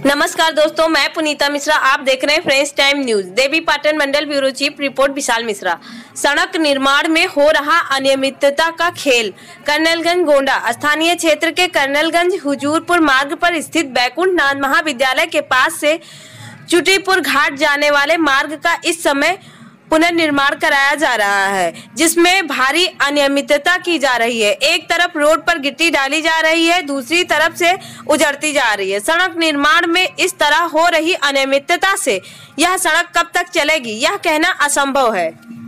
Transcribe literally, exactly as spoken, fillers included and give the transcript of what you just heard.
नमस्कार दोस्तों, मैं पुनीता मिश्रा। आप देख रहे हैं fresh time news. Devi Patan मंडल bureau chief report Vishal Mishra. सड़क निर्माण में हो रहा अनियमितता का खेल। कर्नलगंज गोंडा स्थानीय क्षेत्र के कर्नलगंज हुजूरपुर मार्ग पर स्थित बैकुंठ नाथ महाविद्यालय के पास से चुटीपुर घाट जाने वाले मार्ग का इस समय पुनर्निर्माण कराया जा रहा है, जिसमें भारी अनियमितता की जा रही है। एक तरफ रोड पर गिट्टी डाली जा रही है, दूसरी तरफ से उजड़ती जा रही है। सड़क निर्माण में इस तरह हो रही अनियमितता से यह सड़क कब तक चलेगी, यह कहना असंभव है।